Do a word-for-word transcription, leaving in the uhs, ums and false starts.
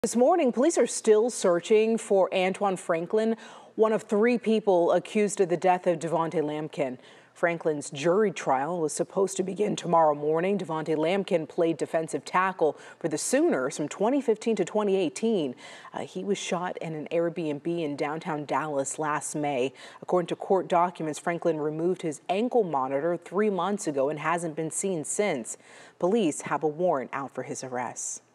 This morning, police are still searching for Antwan Franklin, one of three people accused of the death of Du'Vonta Lampkin. Franklin's jury trial was supposed to begin tomorrow morning. Du'Vonta Lampkin played defensive tackle for the Sooners from twenty fifteen to twenty eighteen. Uh, he was shot in an Airbnb in downtown Dallas last May. According to court documents, Franklin removed his ankle monitor three months ago and hasn't been seen since. Police have a warrant out for his arrest.